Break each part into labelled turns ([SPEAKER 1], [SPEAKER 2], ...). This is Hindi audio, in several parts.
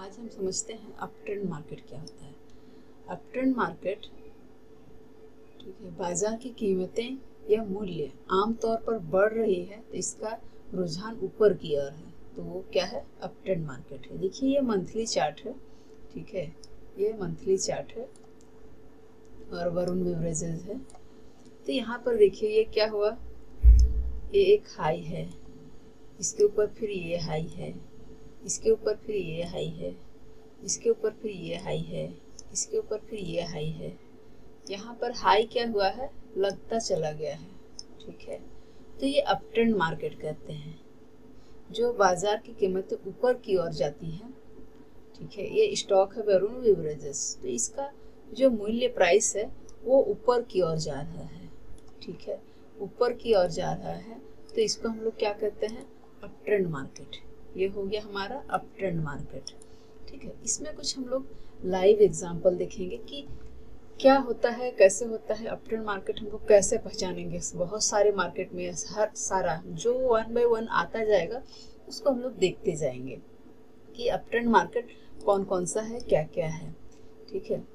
[SPEAKER 1] आज हम समझते हैं अप ट्रेंड मार्केट क्या होता है। अप ट्रेंड मार्केट, ठीक है, बाजार की कीमतें या मूल्य आमतौर पर बढ़ रही है तो इसका रुझान ऊपर की ओर है, तो वो क्या है, अप ट्रेंड मार्केट है। देखिए ये मंथली चार्ट है, ठीक है, ये मंथली चार्ट है और वरुण बेवरेजेस है। तो यहाँ पर देखिए ये क्या हुआ, ये एक हाई है, इसके ऊपर फिर ये हाई है, इसके ऊपर फिर ये हाई है, इसके ऊपर फिर ये हाई है, इसके ऊपर फिर ये हाई है। यहाँ पर हाई क्या हुआ है, लगता चला गया है, ठीक है। तो ये अप ट्रेंड मार्केट कहते हैं, जो बाजार की कीमतें ऊपर की ओर जाती है, ठीक है। ये स्टॉक है वरुण बेवरेजेस, तो इसका जो मूल्य प्राइस है वो ऊपर की ओर जा रहा है, ठीक है, ऊपर की ओर जा रहा है। तो इसको हम लोग क्या कहते हैं, अप ट्रेंड मार्केट। ये हो गया हमारा अप ट्रेंड मार्केट, ठीक है। इसमें कुछ हम लोग लाइव एग्जांपल देखेंगे कि क्या होता है, कैसे होता है अप ट्रेंड मार्केट, हम लोग कैसे पहचानेंगे। बहुत सारे मार्केट में हर सारा जो 1 बाय 1 आता जाएगा उसको हम लोग देखते जाएंगे कि अप ट्रेंड मार्केट कौन कौन सा है, क्या क्या है, ठीक है।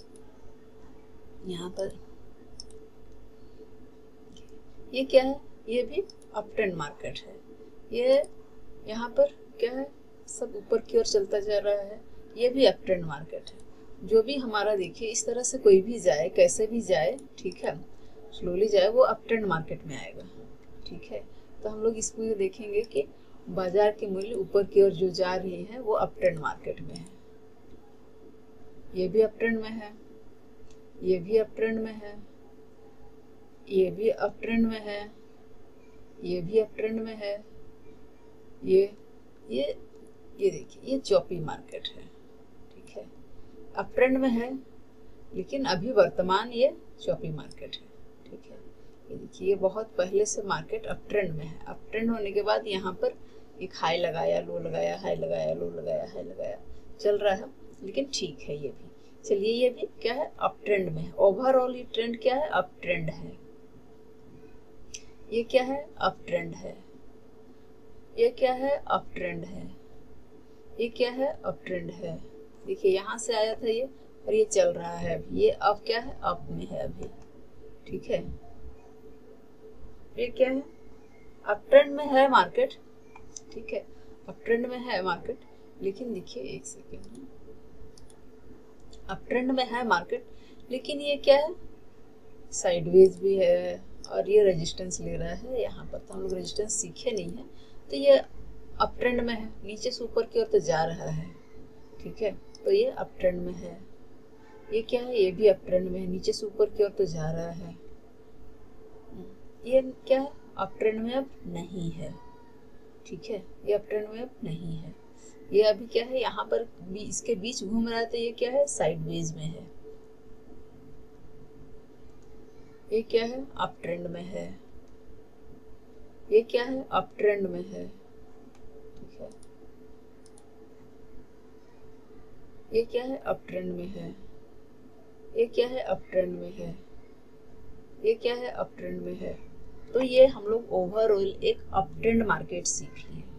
[SPEAKER 1] यहाँ पर ये क्या है, ये भी अप ट्रेंड मार्केट है। ये यहाँ पर क्या है, सब ऊपर की ओर चलता जा रहा है, ये भी अप ट्रेंड मार्केट है। जो भी हमारा देखिए इस तरह से कोई भी जाए, कैसे भी जाए, ठीक है, स्लोली जाए, वो अप ट्रेंड मार्केट में आएगा, ठीक है। तो हम लोग इसमें देखेंगे कि बाजार के मूल्य ऊपर की ओर जो जा रही है वो अप ट्रेंड मार्केट में है। ये भी अप ट्रेंड में है, ये भी अप ट्रेंड में है, ये भी अप ट्रेंड में है, ये भी अप ट्रेंड में है, ये देखिए ये चौपी मार्केट है, ठीक है, अप ट्रेंड में है लेकिन अभी वर्तमान ये चौपी मार्केट है, ठीक है। ये देखिए ये बहुत पहले से मार्केट अप ट्रेंड में है। अप ट्रेंड होने के बाद यहाँ पर एक हाई लगाया, लो लगाया, हाई लगाया, लो लगाया, हाई लगाया, चल रहा है, लेकिन ठीक है। ये भी चलिए, ये भी क्या है, अप ट्रेंड में है। ओवरऑल ये ट्रेंड क्या है, अप ट्रेंड है। ये क्या है, अप ट्रेंड है। ये क्या है, अप ट्रेंड है। ये क्या है, अप ट्रेंड है। देखिए यहाँ से आया था ये और ये चल रहा है अभी, ये अब क्या है, अप में है अभी, ठीक है। ये क्या है, अप ट्रेंड में है मार्केट, ठीक है, अप ट्रेंड में है मार्केट, लेकिन देखिए एक सेकेंड, अप ट्रेंड में है मार्केट लेकिन ये क्या है, साइडवेज भी है और ये रेजिस्टेंस ले रहा है यहाँ पर। तो हम लोग रेजिस्टेंस सीखे नहीं है, तो ये अप ट्रेंड में है, नीचे से ऊपर की ओर तो जा रहा है, ठीक है, तो ये अप ट्रेंड में है। ये क्या है, ये भी अप ट्रेंड में है, नीचे से ऊपर की ओर तो जा रहा है। ये क्या है, अप ट्रेंड में अब नहीं है, ठीक है, ये अप ट्रेंड में अब नहीं है। ये अभी क्या है, यहाँ पर इसके बीच घूम रहा है, तो ये क्या है, साइडवेज में है। ये क्या है, अप ट्रेंड में है। ये क्या है, अप ट्रेंड में है, ठीक है। ये क्या है, अप ट्रेंड में है। ये क्या है, अप ट्रेंड में है। ये क्या है, अप ट्रेंड में है। तो ये हम लोग ओवरऑल एक अप ट्रेंड मार्केट सीख लिए।